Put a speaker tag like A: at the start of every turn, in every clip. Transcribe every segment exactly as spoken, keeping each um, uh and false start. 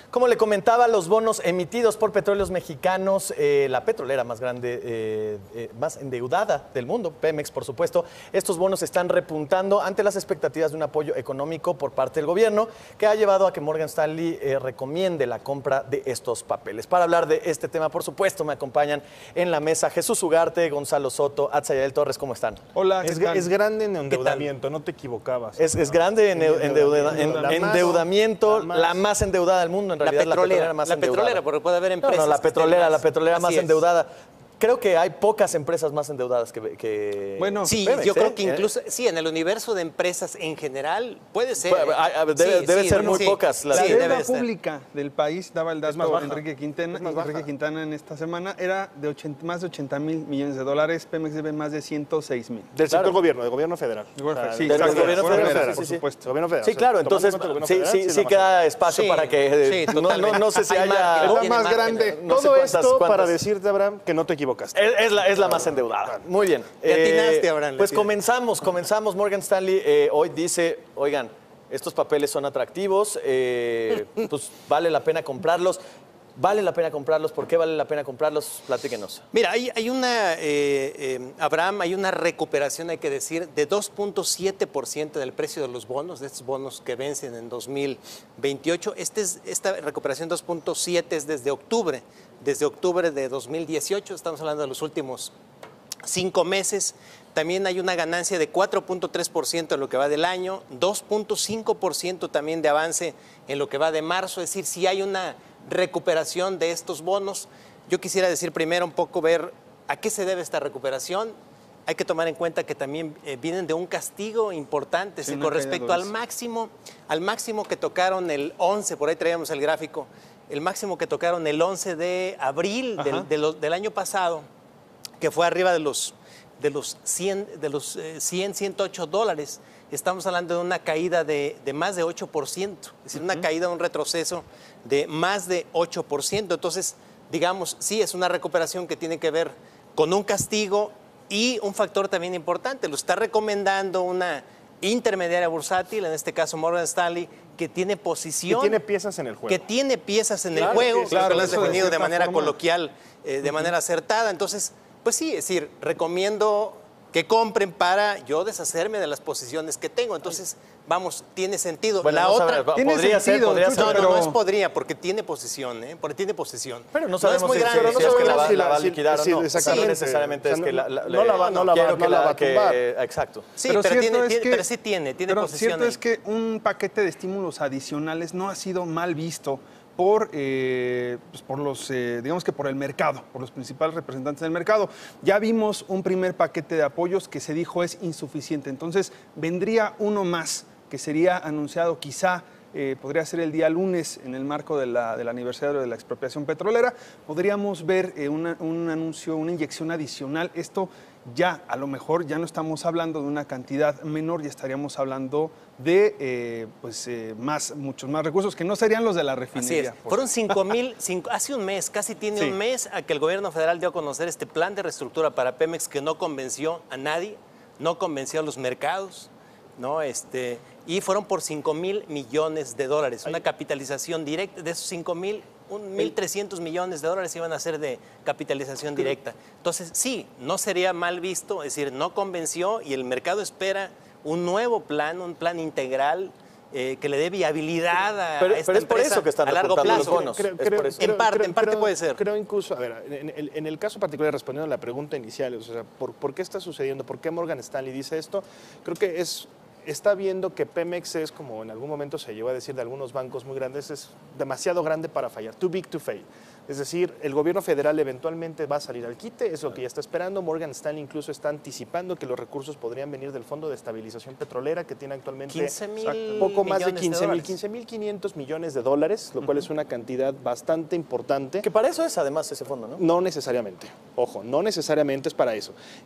A: Como le comentaba, los bonos emitidos por Petróleos Mexicanos, eh, la petrolera más grande, eh, eh, más endeudada del mundo, Pemex, por supuesto, estos bonos están repuntando ante las expectativas de un apoyo económico por parte del gobierno, que ha llevado a que Morgan Stanley eh, recomiende la compra de estos papeles. Para hablar de este tema, por supuesto, me acompañan en la mesa Jesús Ugarte, Gonzalo Soto, Atzayael Torres. ¿Cómo están?
B: Hola,
C: es, es grande en endeudamiento, no te equivocabas.
A: Es, es grande en, en endeuda, en,
C: la
A: endeudamiento,
C: más,
A: la más endeudada del mundo. En realidad,
D: la petrolera,
A: la petrolera más
D: la
A: endeudada.
D: petrolera, porque puede haber empresas.
A: No, no, la petrolera,
D: más,
A: la petrolera más
D: es.
A: endeudada. Creo que hay pocas empresas más endeudadas que, que
D: bueno, sí, Pemex, yo ¿eh? creo que incluso, sí, en el universo de empresas en general puede ser.
A: Debe, debe,
D: sí,
A: debe
D: sí,
A: ser
D: bueno,
A: muy
D: sí.
A: pocas.
B: La
A: sí,
B: deuda pública ser. del país, daba el dato Enrique Quintana, Enrique Quintana en esta semana, era de ochenta, más de ochenta mil millones de dólares. Pemex debe más de ciento seis mil.
C: Del sector claro. gobierno, del gobierno federal.
B: O sea, sí,
A: del
B: exacto,
A: gobierno federal,
B: federal,
A: sí,
B: por
A: sí,
B: supuesto.
A: Sí,
C: gobierno federal.
A: Sí, claro, entonces sí, sí, sí queda espacio
D: sí,
A: para que
D: sí,
A: no, no, no sé si
D: hay
A: haya...
C: Es la más grande.
A: No
C: Todo
A: sé cuántas,
C: esto
A: cuántas.
C: para decirte, Abraham, que no te equivocaste.
A: Es, es, la, es la más endeudada. Muy bien.
D: Le atinaste, Abraham.
A: Pues comenzamos, comenzamos. Morgan Stanley eh, hoy dice, oigan, estos papeles son atractivos, eh, pues vale la pena comprarlos. ¿Vale la pena comprarlos? ¿Por qué vale la pena comprarlos? Platíquenos.
D: Mira, hay, hay una, eh, eh, Abraham, hay una recuperación, hay que decir, de dos punto siete por ciento del precio de los bonos, de estos bonos que vencen en dos mil veintiocho. Este es, esta recuperación dos punto siete es desde octubre, desde octubre de dos mil dieciocho, estamos hablando de los últimos cinco meses. También hay una ganancia de cuatro punto tres por ciento en lo que va del año, dos punto cinco por ciento también de avance en lo que va de marzo, es decir, si hay una recuperación de estos bonos. Yo quisiera decir primero un poco ver a qué se debe esta recuperación. Hay que tomar en cuenta que también eh, vienen de un castigo importante sí, con respecto al máximo, al máximo que tocaron el once, por ahí traíamos el gráfico, el máximo que tocaron el once de abril del, de lo, del año pasado, que fue arriba de los, de los, cien, de los eh, cien, ciento ocho dólares. Estamos hablando de una caída de, de más de ocho por ciento, es decir, uh-huh. una caída, un retroceso de más de ocho por ciento. Entonces, digamos, sí, es una recuperación que tiene que ver con un castigo y un factor también importante. Lo está recomendando una intermediaria bursátil, en este caso Morgan Stanley, que tiene posición.
C: Que tiene piezas en el juego.
D: Que tiene piezas en
C: claro,
D: el juego,
C: que, claro,
D: que lo has definido de, de manera
B: forma.
D: coloquial, eh, de uh-huh. manera acertada. Entonces, pues sí, es decir, recomiendo que compren para yo deshacerme de las posiciones que tengo. Entonces, vamos, tiene sentido.
A: Bueno,
D: la
A: no
D: otra
A: sabe, ¿tiene podría sentido, ser, podría
D: Chucho,
A: ser.
D: No,
A: pero...
D: no, no es podría, porque tiene posición, ¿eh? Porque tiene posición.
A: Pero no sabemos
D: no es muy
A: si,
D: grande.
A: si, si
D: no
A: es que la va,
C: si
A: la va a
C: si,
A: liquidar
C: si,
A: o no.
C: Exactamente.
A: No necesariamente
C: o sea,
A: es que la, la,
C: no la va, no la va, no la va a tumbar.
A: Que, exacto.
D: Sí,
B: pero,
D: pero, tiene,
B: es
D: tiene,
B: que,
D: pero sí tiene, tiene
B: pero
D: posición.
B: Cierto
D: ahí.
B: es que un paquete de estímulos adicionales no ha sido mal visto por, eh, pues por los, eh, digamos que por el mercado, por los principales representantes del mercado. Ya vimos un primer paquete de apoyos que se dijo es insuficiente, entonces vendría uno más que sería anunciado quizá, eh, podría ser el día lunes en el marco de la, del aniversario de la expropiación petrolera. Podríamos ver eh, una, un anuncio, una inyección adicional. Esto ya, a lo mejor, ya no estamos hablando de una cantidad menor, ya estaríamos hablando de eh, pues, eh, más, muchos más recursos, que no serían los de la refinería.
D: Así es. Fueron cinco mil, hace un mes, casi tiene sí. un mes, a que el gobierno federal dio a conocer este plan de reestructura para Pemex que no convenció a nadie, no convenció a los mercados, ¿no? Este, y fueron por cinco mil millones de dólares, una capitalización directa de esos cinco mil. mil trescientos millones de dólares iban a ser de capitalización directa. Entonces, sí, no sería mal visto, es decir, no convenció y el mercado espera un nuevo plan, un plan integral eh, que le dé viabilidad a,
A: pero,
D: a esta
A: pero es por
D: empresa
A: eso que están
D: a largo plazo.
A: Los bonos.
C: Creo, creo,
A: es
D: en parte,
C: creo,
D: en parte
C: creo,
D: puede ser.
C: Creo incluso, a ver, en el, en el caso particular, respondiendo a la pregunta inicial, o sea, ¿por, ¿por qué está sucediendo? ¿Por qué Morgan Stanley dice esto? Creo que es... está viendo que Pemex es, como en algún momento se llegó a decir de algunos bancos muy grandes, es demasiado grande para fallar, too big to fail. Es decir, el gobierno federal eventualmente va a salir al quite, es lo que ya está esperando. Morgan Stanley incluso está anticipando que los recursos podrían venir del Fondo de Estabilización Petrolera, que tiene actualmente
D: quince mil
C: poco más de quince mil,
D: de
C: quince mil quinientos millones de dólares, lo uh-huh. cual es una cantidad bastante importante.
A: Que para eso es además ese fondo, ¿no?
C: No necesariamente, ojo, no necesariamente es para eso.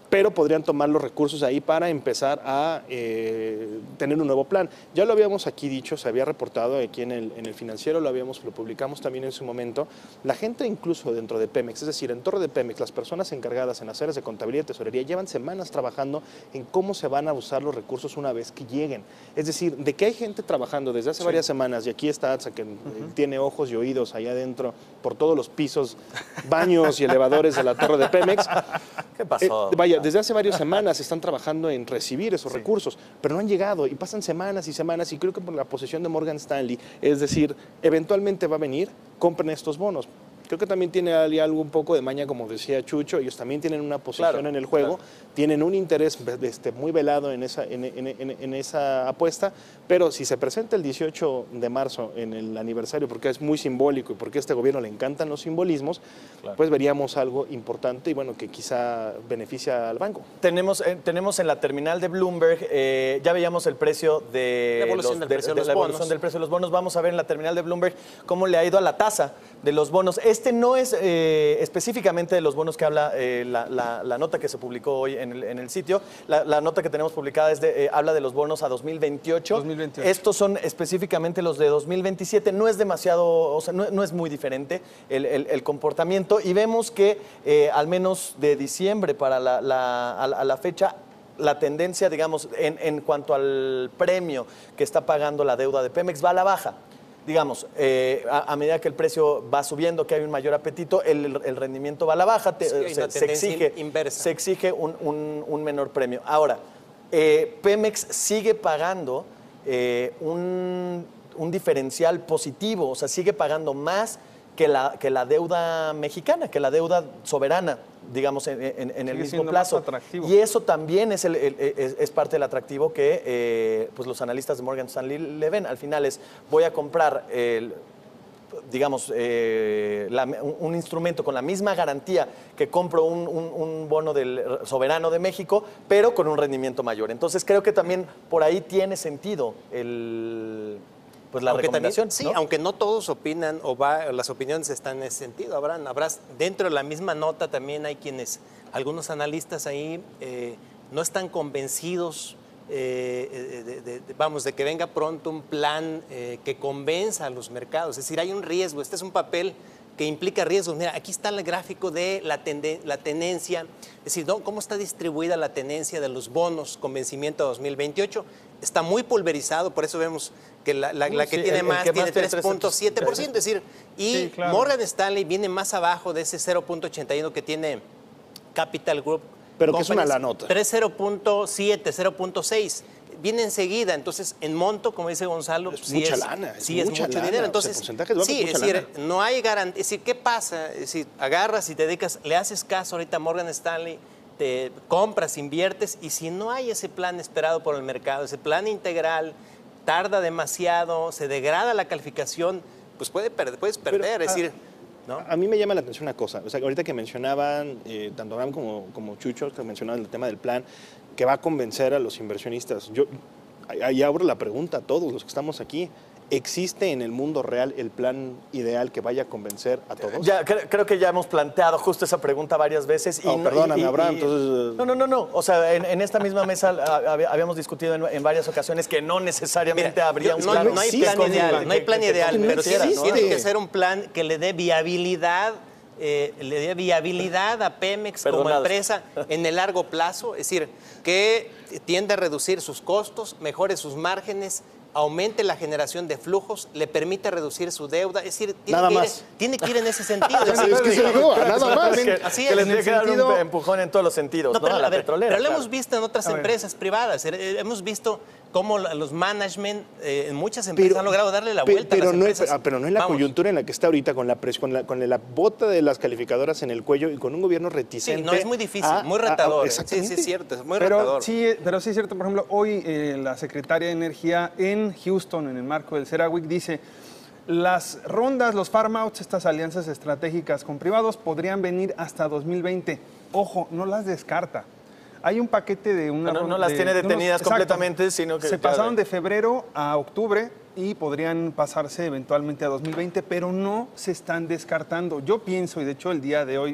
C: pero podrían tomar los recursos ahí para empezar a eh, tener un nuevo plan. Ya lo habíamos aquí dicho, se había reportado aquí en el, en el Financiero, lo habíamos, lo publicamos también en su momento. La gente incluso dentro de Pemex, es decir, en torno de Pemex, las personas encargadas en las áreas de contabilidad y tesorería llevan semanas trabajando en cómo se van a usar los recursos una vez que lleguen. Es decir, de que hay gente trabajando desde hace sí. varias semanas, y aquí está Atza, que uh-huh. tiene ojos y oídos allá adentro, por todos los pisos, baños y elevadores de la torre de Pemex.
A: ¿Qué pasó?
C: Eh, vaya, desde hace varias semanas están trabajando en recibir esos
A: sí.
C: recursos, pero no han llegado y pasan semanas y semanas, y creo que por la posición de Morgan Stanley, es decir, eventualmente va a venir, compren estos bonos. Creo que también tiene algo un poco de maña, como decía Chucho, ellos también tienen una posición claro, en el juego, claro. tienen un interés este, muy velado en esa, en, en, en, en esa apuesta, pero si se presenta el dieciocho de marzo en el aniversario, porque es muy simbólico y porque a este gobierno le encantan los simbolismos, claro. pues veríamos algo importante y bueno, que quizá beneficia al banco.
A: Tenemos, eh, tenemos en la terminal de Bloomberg, eh, ya veíamos el precio de
D: la evolución,
A: los,
D: del, precio
A: de,
D: de,
A: de
D: los
A: la evolución del precio de los bonos. Vamos a ver en la terminal de Bloomberg cómo le ha ido a la tasa de los bonos. Este no es eh, específicamente de los bonos que habla eh, la, la, la nota que se publicó hoy en el, en el sitio. La, la nota que tenemos publicada es de, eh, habla de los bonos a dos mil veintiocho.
B: dos mil veintiocho.
A: Estos son específicamente los de dos mil veintisiete. No es demasiado, o sea, no, no es muy diferente el, el, el comportamiento. Y vemos que eh, al menos de diciembre para la, la, a, a la fecha, la tendencia, digamos, en, en cuanto al premio que está pagando la deuda de Pemex va a la baja. Digamos, eh, a, a medida que el precio va subiendo, que hay un mayor apetito, el, el rendimiento va a la baja, te, sí, se, se, exige,
D: inversa.
A: se exige un, un, un menor premio. Ahora, eh, Pemex sigue pagando eh, un, un diferencial positivo, o sea, sigue pagando más que la, que la deuda mexicana, que la deuda soberana, digamos, en, en, en el mismo plazo. Y eso también es, el, el, es, es parte del atractivo que eh, pues los analistas de Morgan Stanley le ven. Al final es, voy a comprar, el, digamos, eh, la, un, un instrumento con la misma garantía que compro un, un, un bono del soberano de México, pero con un rendimiento mayor. Entonces creo que también por ahí tiene sentido el... Pues la
D: aunque
A: recomendación,
D: también, sí,
A: ¿no?
D: aunque no todos opinan o va, las opiniones están en ese sentido. Habrán, habrás, dentro de la misma nota también hay quienes, algunos analistas ahí eh, no están convencidos, eh, de, de, de, vamos, de que venga pronto un plan eh, que convenza a los mercados. Es decir, hay un riesgo. Este es un papel que implica riesgos. Mira, aquí está el gráfico de la, tenden, la tenencia, es decir, ¿no? cómo está distribuida la tenencia de los bonos con vencimiento a dos mil veintiocho. Está muy pulverizado, por eso vemos que la, la, la que sí, tiene el, más el que tiene tres punto siete por ciento, es decir, y sí, claro. Morgan Stanley viene más abajo de ese cero punto ochenta y uno que tiene Capital Group.
C: Pero que es una la nota.
D: cero punto siete, cero punto seis. Viene enseguida, entonces en monto, como dice Gonzalo,
C: es
D: sí
C: mucha
D: es,
C: lana, es
D: sí
C: mucha
D: es mucho
C: lana,
D: dinero. Entonces,
C: o sea, porcentajes
D: sí,
C: es
D: es decir,
C: lana.
D: no hay garantía. Es decir, ¿qué pasa? Es decir, agarras y te dedicas, le haces caso ahorita a Morgan Stanley, te compras, inviertes, y si no hay ese plan esperado por el mercado, ese plan integral, tarda demasiado, se degrada la calificación, pues puede perder, puedes perder. Pero, es decir, ¿no?
C: A mí me llama la atención una cosa. O sea, ahorita que mencionaban, eh, tanto Abraham como, como Chucho, que mencionaban el tema del plan, que va a convencer a los inversionistas. Yo ahí abro la pregunta a todos los que estamos aquí. ¿Existe en el mundo real el plan ideal que vaya a convencer a todos?
A: Ya, creo, creo que ya hemos planteado justo esa pregunta varias veces. Y
C: oh,
A: no,
C: perdóname,
A: y, y,
C: Abraham.
A: Y,
C: entonces...
A: No, no, no, no. O sea, en, en esta misma mesa habíamos discutido en, en varias ocasiones que no necesariamente Mira, habría un
D: no,
A: plan.
D: No, no hay plan
A: con,
D: ideal,
A: que,
D: no hay plan
A: que,
D: ideal,
A: que
D: pero sí
A: ¿no?
D: tiene que ser un plan que le dé viabilidad, eh, le dé viabilidad a Pemex Perdonado. como empresa en el largo plazo, es decir, que tiende a reducir sus costos, mejore sus márgenes, aumente la generación de flujos, le permite reducir su deuda, es decir, tiene,
C: nada
D: que, ir,
C: más.
D: tiene que ir en ese sentido.
C: Es, es que se dijo, nada más.
A: Que,
D: Así
A: que
D: es.
A: les tiene que dar
B: sentido...
A: un empujón en todos los sentidos,
D: no,
A: ¿no?
D: pero,
A: A la
D: a ver,
A: petrolera.
D: Pero lo
A: claro.
D: hemos visto en otras empresas privadas, hemos visto cómo los management eh, en muchas empresas pero, han logrado darle la vuelta
C: pero
D: a las
C: no
D: empresas.
C: Es, pero no en la
D: Vamos.
C: coyuntura en la que está ahorita, con la, con, la, con la bota de las calificadoras en el cuello y con un gobierno reticente.
D: Sí, no, es muy difícil,
C: a,
D: muy retador.
C: A, a,
D: sí, sí, es cierto, es muy
B: pero
D: retador.
B: Sí, pero sí es cierto, por ejemplo, hoy eh, la secretaria de Energía en Houston, en el marco del CERAWIC, dice... Las rondas, los farm-outs, estas alianzas estratégicas con privados podrían venir hasta dos mil veinte. Ojo, no las descarta. Hay un paquete de una...
A: No, no las
B: de,
A: tiene detenidas
B: unos,
A: completamente, exacto, sino que...
B: Se pasaron de febrero a octubre y podrían pasarse eventualmente a dos mil veinte, pero no se están descartando. Yo pienso, y de hecho el día de hoy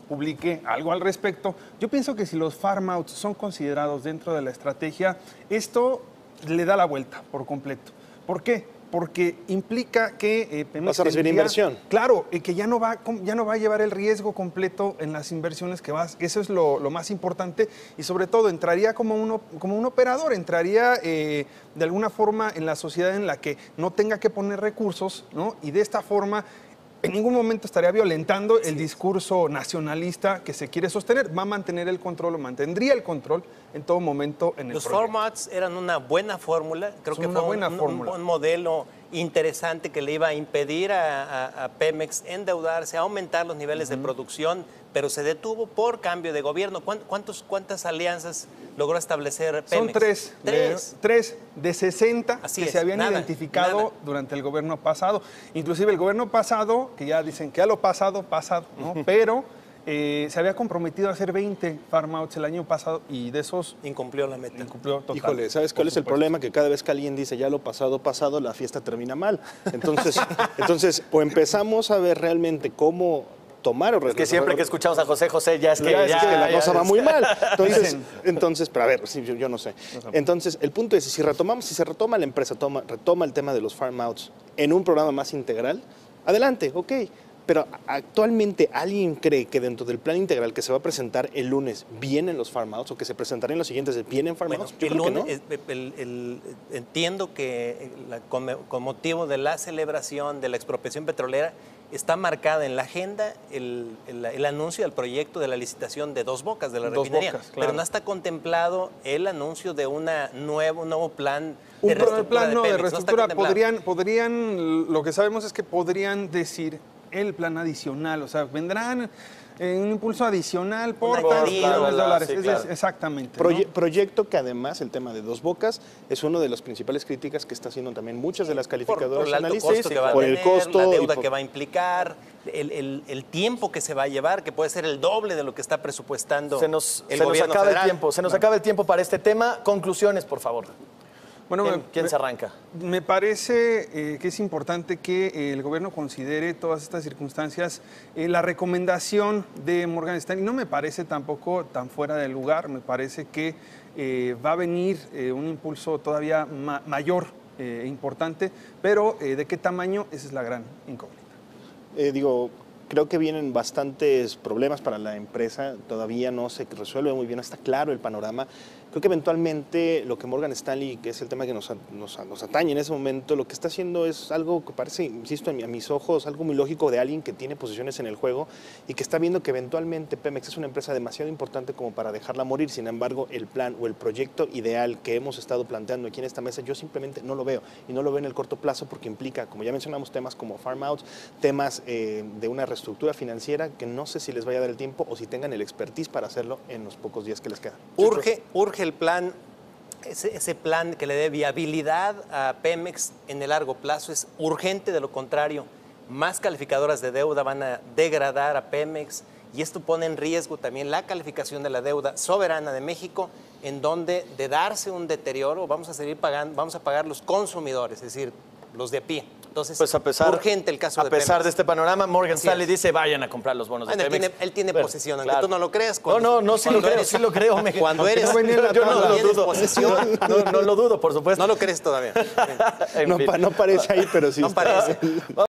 B: publiqué algo al respecto. Yo pienso que si los farm outs son considerados dentro de la estrategia, esto le da la vuelta por completo. ¿Por qué? Porque implica que eh, Pemex
C: vas a recibir
B: tendría,
C: inversión.
B: Claro, y que ya no, va, ya no va a llevar el riesgo completo en las inversiones que vas. Eso es lo, lo más importante y sobre todo entraría como, uno, como un operador, entraría eh, de alguna forma en la sociedad en la que no tenga que poner recursos, ¿no? Y de esta forma en ningún momento estaría violentando el discurso nacionalista que se quiere sostener. Va a mantener el control o mantendría el control en todo momento en el
D: Los
B: proyecto.
D: formats eran una buena fórmula, creo
B: Son
D: que
B: una
D: fue
B: buena
D: un, un-
B: fórmula.
D: un modelo interesante que le iba a impedir a, a- a Pemex endeudarse, a aumentar los niveles de producción, pero se detuvo por cambio de gobierno. ¿Cuán- ¿Cuántos, ¿Cuántas alianzas logró establecer Pemex?
B: Son tres,
D: Tres.
B: De, tres de sesenta
D: Así
B: que
D: es,
B: se habían
D: nada,
B: identificado
D: nada.
B: durante el gobierno pasado. Inclusive el gobierno pasado, que ya dicen que ya lo pasado, pasado, ¿no? Pero eh, se había comprometido a hacer veinte farm outs el año pasado y de esos
D: Incumplió la meta.
B: incumplió total.
C: Híjole, ¿sabes cuál es el problema? Que cada vez que alguien dice ya lo pasado, pasado, la fiesta termina mal. Entonces, entonces o empezamos a ver realmente cómo tomar o
A: Es que siempre que escuchamos a José José ya es que,
C: ya es
A: ya-
C: que la
A: ya-
C: cosa va muy mal. Entonces,
B: Dicen.
C: entonces, pero a ver, sí, yo, yo no sé. Entonces, el punto es, si retomamos, si se retoma la empresa, toma, retoma el tema de los farm outs en un programa más integral, adelante, ok. Pero actualmente, ¿alguien cree que dentro del plan integral que se va a presentar el lunes vienen los farm outs o que se presentarán los siguientes vienen farm
D: Bueno,
C: outs? Yo
D: el
C: creo que
D: lunes,
C: no.
D: es- el- el- entiendo que la- con, con motivo de la celebración de la expropiación petrolera está marcada en la agenda el, el- el anuncio del proyecto de la licitación de Dos Bocas, de la
B: Dos
D: refinería.
B: Bocas,
D: Pero
B: claro.
D: no está contemplado el anuncio de una nuevo, un nuevo plan
B: Un
D: de
B: plan,
D: reestructura
B: plan, no, de
D: Pemex. No está
B: reestructura.
D: contemplado.
B: podrían, podrían, lo que sabemos es que podrían decir el plan adicional, o sea, vendrán eh, un impulso adicional por
D: Una
B: tantos
D: añadida,
B: millones de
A: bla,
B: dólares.
A: sí,
B: Es-
A: claro.
B: es- exactamente. ¿no?
C: Proye- proyecto que además el tema de Dos Bocas es una de las principales críticas que está haciendo también muchas de las
D: Por,
C: calificadoras
D: por el alto
C: analistas,
D: costo que va a
C: por
D: tener,
C: el costo
D: la
C: y
D: deuda
C: por-
D: que va a implicar, el, el- el tiempo que se va a llevar, que puede ser el doble de lo que está presupuestando
A: Se nos,
D: el
A: se nos
D: gobierno
A: acaba
D: federal.
A: el tiempo, se nos acaba el tiempo para este tema. Conclusiones, por favor.
B: Bueno,
A: ¿Quién,
B: me-
A: quién
B: me-
A: se arranca?
B: Me parece eh, que es importante que eh, el gobierno considere todas estas circunstancias. Eh, la recomendación de Morgan Stanley no me parece tampoco tan fuera de lugar. Me parece que eh, va a venir eh, un impulso todavía ma- mayor e importante, pero eh, ¿de qué tamaño? Esa es la gran incógnita.
C: Eh, digo, creo que vienen bastantes problemas para la empresa, todavía no se resuelve muy bien, no está claro el panorama. Creo que eventualmente lo que Morgan Stanley, que es el tema que nos, a- nos, a- nos atañe en ese momento, lo que está haciendo es algo que parece, insisto, a, mi- a mis ojos, algo muy lógico de alguien que tiene posiciones en el juego y que está viendo que eventualmente Pemex es una empresa demasiado importante como para dejarla morir. Sin embargo, el plan o el proyecto ideal que hemos estado planteando aquí en esta mesa, yo simplemente no lo veo y no lo veo en el corto plazo porque implica, como ya mencionamos, temas como farm outs, temas eh, de una reestructura financiera que no sé si les vaya a dar el tiempo o si tengan el expertise para hacerlo en los pocos días que les quedan.
D: Urge, urge el plan, ese, ese plan que le dé viabilidad a Pemex en el largo plazo es urgente, de lo contrario, más calificadoras de deuda van a degradar a Pemex y esto pone en riesgo también la calificación de la deuda soberana de México, en donde de darse un deterioro vamos a seguir pagando, vamos a pagar los consumidores, es decir, los de a pie. Entonces,
A: Pues a pesar,
D: urgente el caso
A: a
D: de
A: pesar
D: Pemex.
A: de este panorama, Morgan
D: Así
A: Stanley
D: es.
A: dice vayan a comprar los bonos de
D: Bueno, él
A: Pemex.
D: tiene, él tiene
A: Bueno,
D: posesión, aunque
A: claro.
D: tú no lo creas.
A: No,
D: cuando-
A: no, no, sí lo
D: cuando
A: creo,
D: eres-
A: sí lo creo. me-
D: Cuando
A: aunque
D: eres,
A: no venía en la
D: yo no
A: tabla,
D: lo
A: tienes
D: dudo.
A: posesión. No, no lo dudo, por supuesto.
D: No lo crees todavía.
A: En
C: No,
A: fin.
C: pa- no parece ahí, pero sí
D: No
C: está.
D: parece.